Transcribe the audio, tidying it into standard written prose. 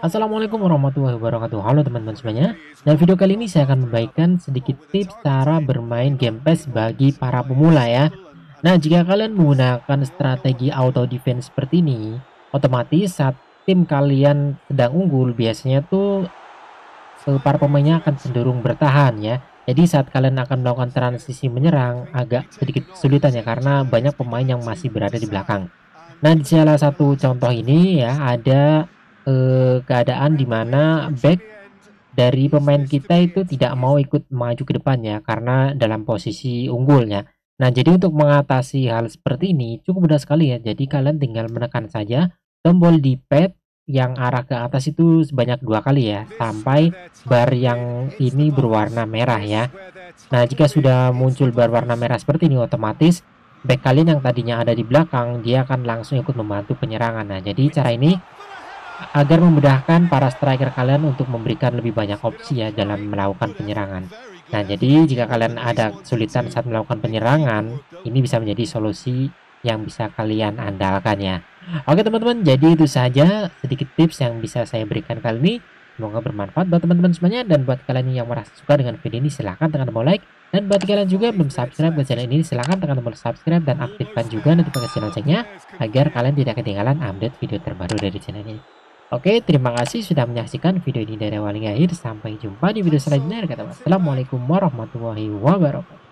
Assalamualaikum warahmatullahi wabarakatuh. Halo teman-teman semuanya. Dalam video kali ini saya akan membagikan sedikit tips cara bermain game PES bagi para pemula ya. Nah, jika kalian menggunakan strategi auto defense seperti ini, otomatis saat tim kalian sedang unggul, biasanya tuh para pemainnya akan cenderung bertahan ya. Jadi saat kalian akan melakukan transisi menyerang agak sedikit kesulitan ya, karena banyak pemain yang masih berada di belakang. Nah, di salah satu contoh ini ya ada keadaan di mana back dari pemain kita itu tidak mau ikut maju ke depannya karena dalam posisi unggulnya. Nah, jadi untuk mengatasi hal seperti ini cukup mudah sekali ya. Jadi kalian tinggal menekan saja tombol di pad yang arah ke atas itu sebanyak 2 kali ya, sampai bar yang ini berwarna merah ya. Nah, jika sudah muncul berwarna merah seperti ini, otomatis back kalian yang tadinya ada di belakang dia akan langsung ikut membantu penyerangan. Nah, jadi cara ini agar memudahkan para striker kalian untuk memberikan lebih banyak opsi ya dalam melakukan penyerangan. Nah, jadi jika kalian ada kesulitan saat melakukan penyerangan, ini bisa menjadi solusi yang bisa kalian andalkan ya. Oke teman-teman, jadi itu saja sedikit tips yang bisa saya berikan kali ini. Semoga bermanfaat buat teman-teman semuanya, dan buat kalian yang merasa suka dengan video ini silahkan tekan tombol like, dan buat kalian juga belum subscribe ke channel ini silahkan tekan tombol subscribe dan aktifkan juga notifikasi loncengnya agar kalian tidak ketinggalan update video terbaru dari channel ini. Oke, terima kasih sudah menyaksikan video ini dari awal hingga akhir. Sampai jumpa di video selanjutnya. Assalamualaikum warahmatullahi wabarakatuh.